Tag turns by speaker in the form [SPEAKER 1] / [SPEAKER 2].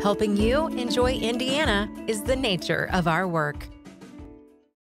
[SPEAKER 1] Helping you enjoy Indiana is the nature of our work.